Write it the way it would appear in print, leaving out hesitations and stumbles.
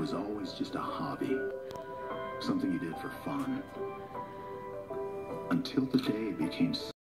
was always just a hobby, something you did for fun. Until the day it became